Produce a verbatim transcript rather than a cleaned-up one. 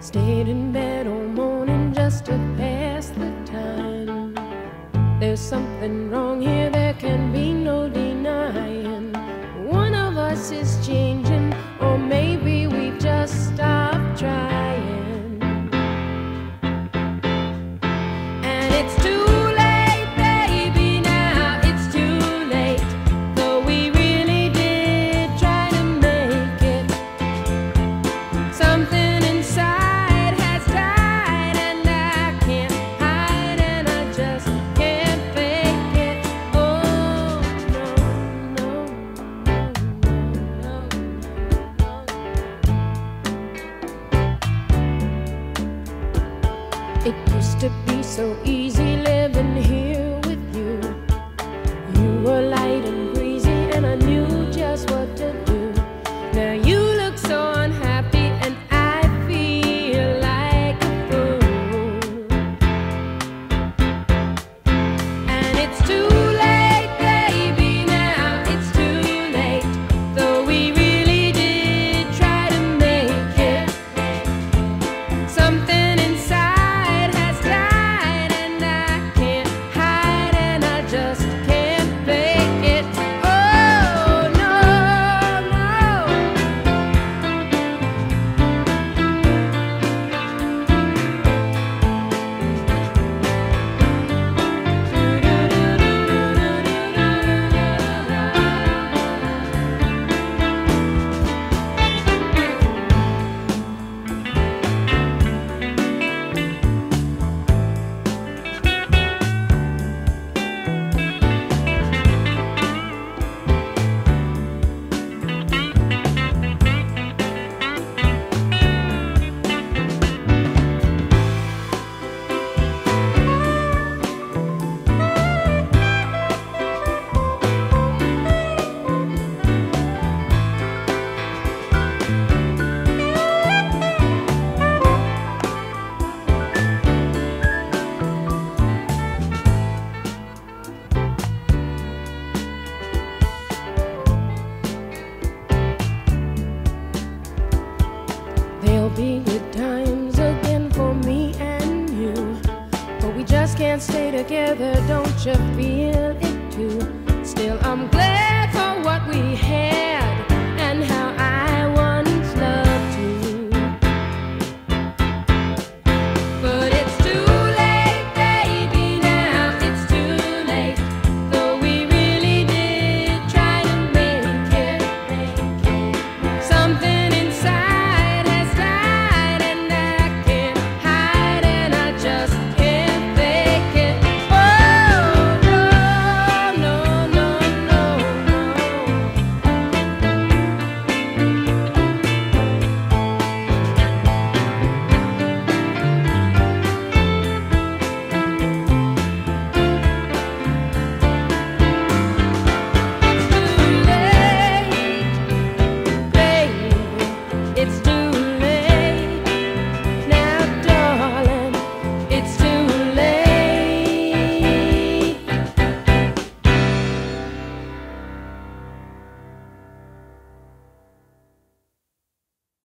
Stayed in bed all morning just to pass the time. There's something wrong here, there can be no denying. One of us is changing, or maybe we've just stopped trying. And it's too late, baby, now it's too late. Though we really did try to make it. Something inside has died, and I can't hide, and I just can't fake it. Oh, no, no, no, no, no. It used to be so easy living here with you. You were light and breezy, and I knew just what to do. Now you look so unhappy, and I feel like a fool. And it's too late, baby, now it's too late. Though we really did try to make it. Something inside has died, and I can't hide, and I just can't fake it. Oh, no, no. There'll be good times again for me and you, but we just can't stay together, don't you feel it too? Still, I'm glad for what we had and how I was.